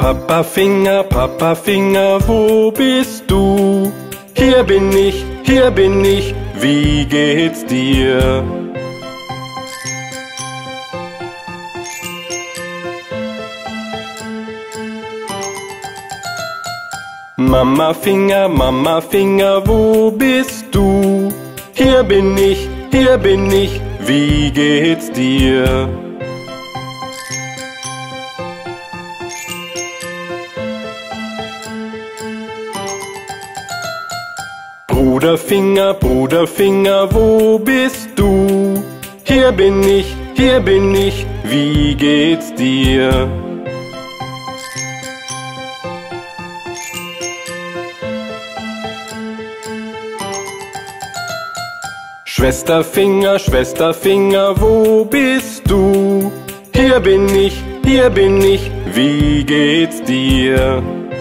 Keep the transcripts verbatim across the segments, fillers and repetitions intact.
Papa Finger, Papa Finger, wo bist du? Hier bin ich, hier bin ich, wie geht's dir? Mama Finger, Mama Finger, wo bist du? Hier bin ich, hier bin ich, wie geht's dir? Bruder Finger, Bruder Finger, wo bist du? Hier bin ich, hier bin ich, wie geht's dir? Schwester Finger, Schwester Finger, wo bist du? Hier bin ich, hier bin ich, wie geht's dir?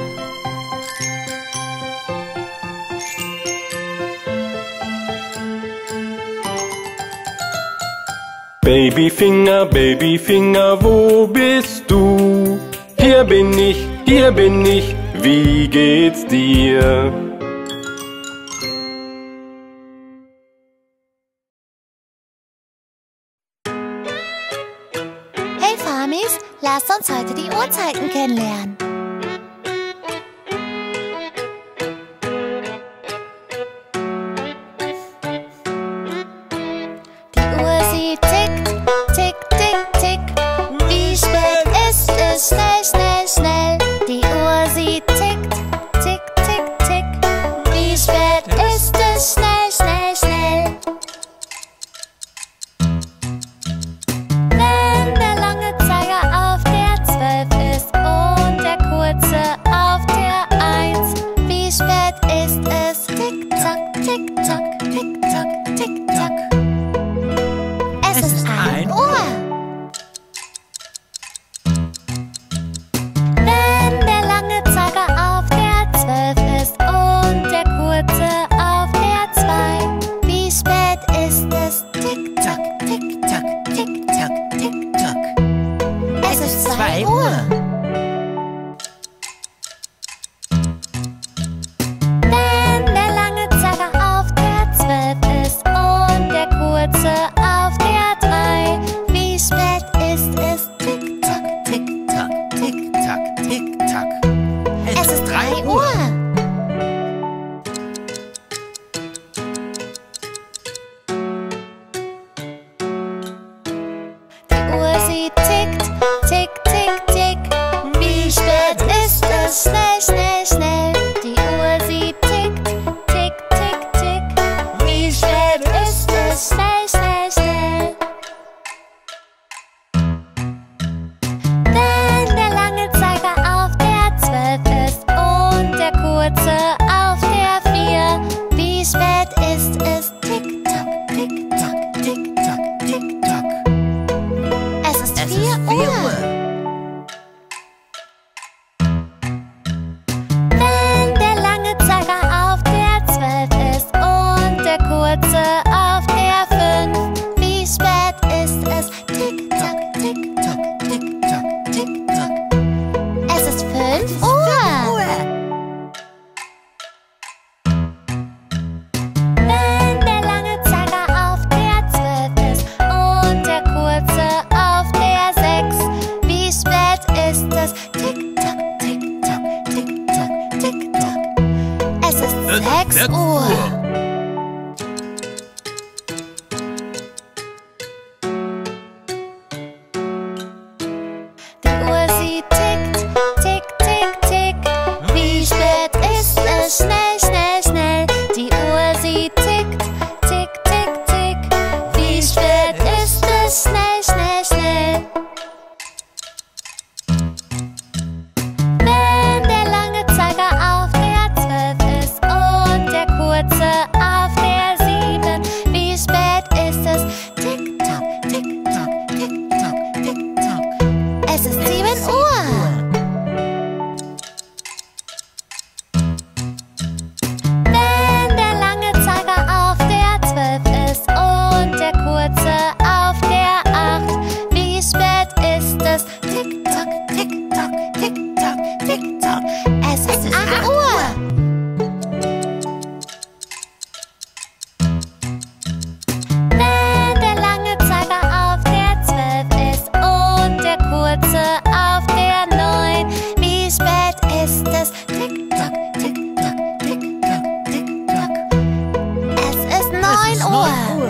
Babyfinger, Babyfinger, wo bist du? Hier bin ich, hier bin ich, wie geht's dir? Hey Famis, lasst uns heute die Uhrzeiten kennenlernen. Die Uhr, sie tickt, tick, tick, tick. Wie spät ist es? Schnell, schnell, schnell. Die Uhr, sie tickt, tick, tick, tick. Wie spät ist es? Schnell, schnell, schnell. Wenn der lange Zeiger auf der zwölf ist und der kurze auf der eins, wie spät ist es? Tick, tack, tick, tack, tick, tack, tick, tack. Es ist ein Uhr. Wenn der lange Zeiger auf der zwölf ist und der kurze auf der zwei, wie spät ist es? Tick, tack, tick, tack, tick, tack, tick, tack. Es ist zwei Uhr. Wenn der lange Zeiger auf der zwölf ist und der kurze auf der drei, wie spät ist es? Tick, tack, tick, tack, tick, tack, tick, tack. Es ist drei Uhr. Die Uhr, sie tickt, tick, tick, tick. Wie spät ist es? Schnell, schnell, schnell. Die Uhr, sie tickt, tick, tick, tick. Wie spät ist es? Schnell, schnell, schnell. Wenn der lange Zeiger auf der zwölf ist und der kurze auf der vier, wie spät ist es? Tick, tack, tick, tack, tick, tack, tick, tack. Es ist vier Uhr. Wenn der lange Zeiger auf der zwölf ist und der kurze auf der fünf, wie spät ist es? Tick, tack, tick, tack, tick, tack, tick, tack. Es ist fünf Uhr. Wenn der lange Zeiger auf der zwölf ist und der kurze auf der sechs, wie spät ist es? Tick, tack, tick, tack, tick, tack, tick, tack. Es ist sechs Uhr. Uhr.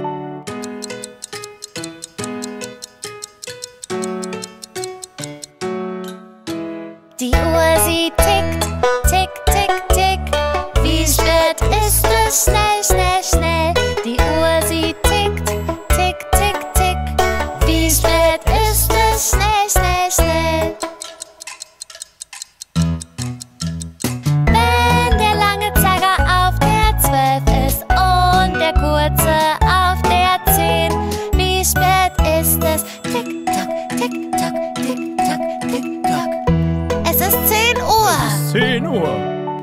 Die Uhr, sie tickt, tick, tick, tick. Wie spät ist es? Schnell, schnell, schnell. Die Uhr, sie tickt, tick, tick, tick. Wie spät ist es? Schnell, schnell, schnell. Wenn der lange Zeiger auf der zwölf ist und der kurze auf der zehn, wie spät ist es? Tick, tack, tick, tack, tick, tack, tick, tack. Es ist zehn Uhr. Zehn Uhr.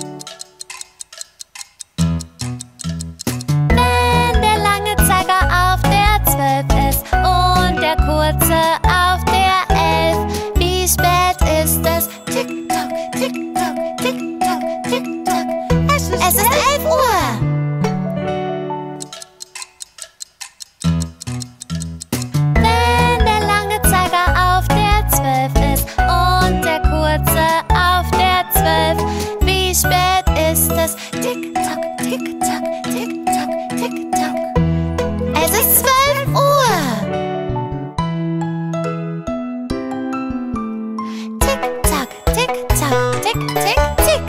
Wenn der lange Zeiger auf der zwölf ist und der kurze auf der elf, wie spät ist es? Tick, tack, tick, tack, tick, tack, tick, tack. Es ist, es ist elf Uhr. Wenn der lange Zeiger auf der zwölf ist und der kurze auf der zwölf, wie spät ist es? Tick, tack, tick, tack, tick, tack, tick, tack. Es ist zwölf Uhr. Tick, tack, tick, tack, tick, tick, tick.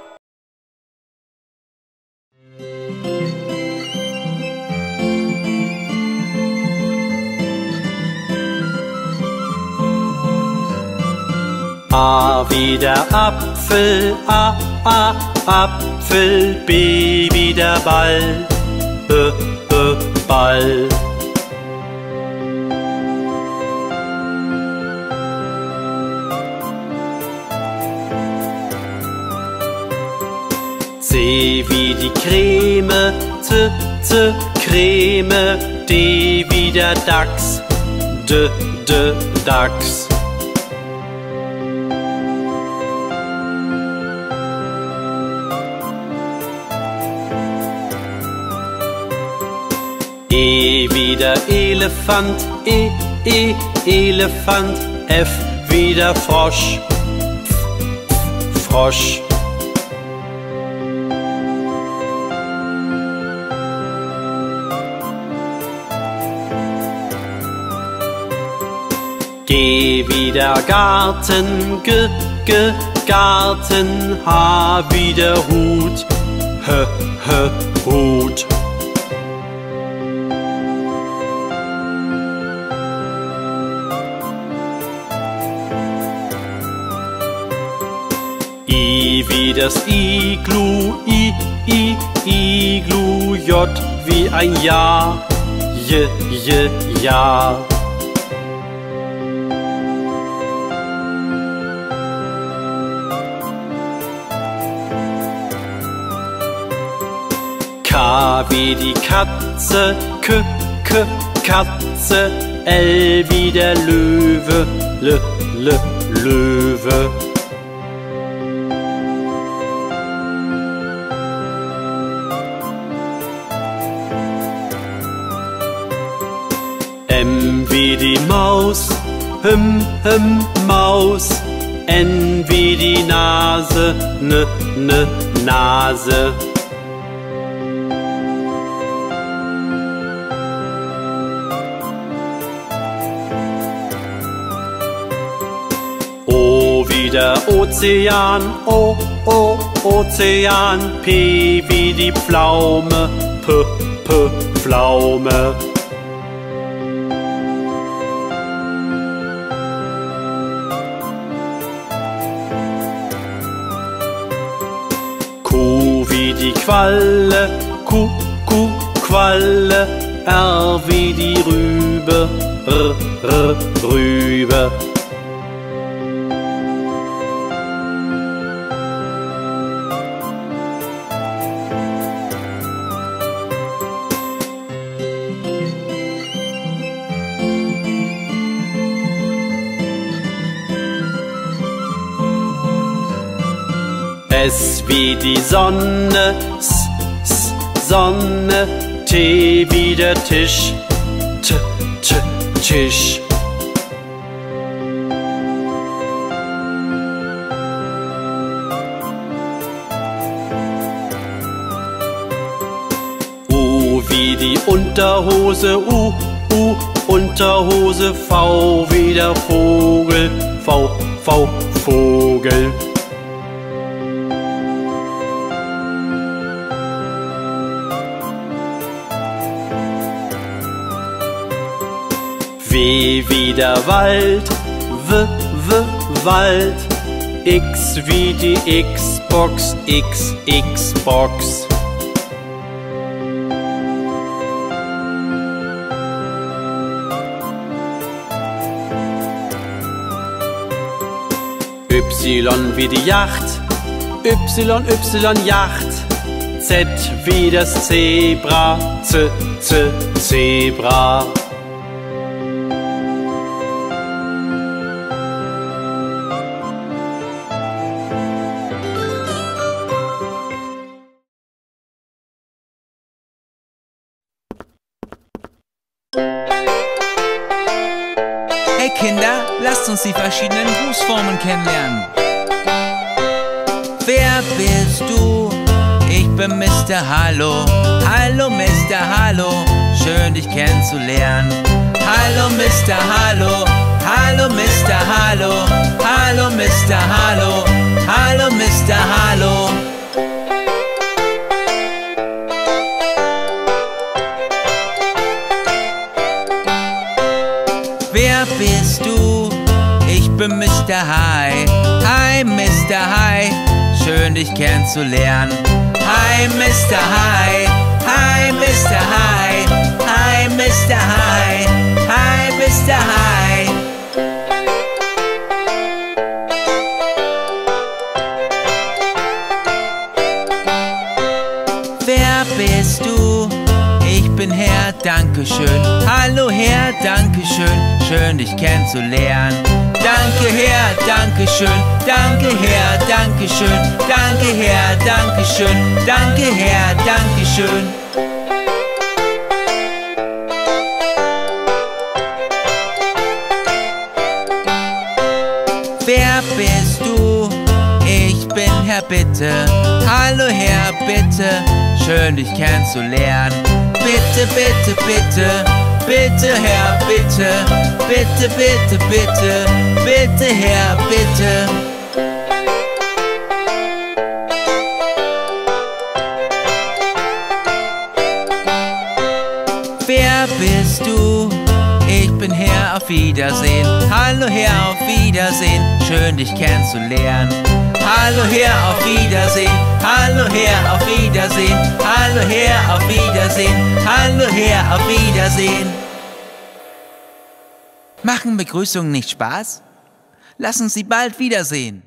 A wie der Apfel, A, A, Apfel, B wie der Ball, B, B, Ball. C wie die Creme, Z, Z, Creme, D wie der Dachs, D, D, Dachs. E wie der Elefant, E, E, Elefant, F wie der Frosch, F, Frosch. G wie der Garten, G, G, Garten, H wie der Hut, H, H, Hut. I wie das Iglu, I, I, Iglu, J wie ein Ja, J, J, Ja. K wie die Katze, K, K, Katze, L wie der Löwe, L, L, Löwe. M wie die Maus, Him, Him, Maus, N wie die Nase, N, N, Nase. O wie der Ozean, O, O, Ozean, P wie die Pflaume, P, P, Pflaume. Q wie die Qualle, Q, Q, Qualle, R wie die Rübe, R, R, Rübe. S wie die Sonne, S, S, Sonne, T wie der Tisch, T, T, Tisch. U wie die Unterhose, U, U, Unterhose, V wie der Vogel, V, V, Vogel. W wie der Wald, W, W, Wald. X wie die Xbox, X, Xbox. Y wie die Yacht, Y, Y, Yacht. Z wie das Zebra, Z, Z, Zebra. Hey Kinder, lasst uns die verschiedenen Grußformen kennenlernen. Wer bist du? Ich bin Mister Hallo. Hallo Mister Hallo, schön dich kennenzulernen. Hallo Mister Hallo, hallo Mister Hallo, hallo Mister Hallo, hallo Mister Hallo. Wer bist du? Ich bin Mister Hi. Hi Mister Hi, schön dich kennenzulernen. Hi Mister Hi, hi Mister Hi, hi Mister Hi, hi Mister Hi. Wer bist du? Ich bin Herr, Dankeschön. Hallo Herr, Dankeschön, schön dich kennenzulernen. Danke Herr, Dankeschön, danke Herr, Dankeschön, danke Herr, Dankeschön, danke Herr, Dankeschön. Wer bist du? Ich bin Herr Bitte. Hallo Herr Bitte, schön dich kennenzulernen. Bitte, bitte, bitte, bitte Herr Bitte, bitte, bitte, bitte, bitte Herr Bitte. Wer bist du? Ich bin Herr, auf Wiedersehen. Hallo Herr, auf Wiedersehen, schön dich kennenzulernen. Hallo Herr, auf Wiedersehen. Hallo Herr, auf Wiedersehen. Hallo Herr, auf Wiedersehen. Hallo Herr, auf Wiedersehen. Machen Begrüßungen nicht Spaß? Lass uns sie bald wiedersehen.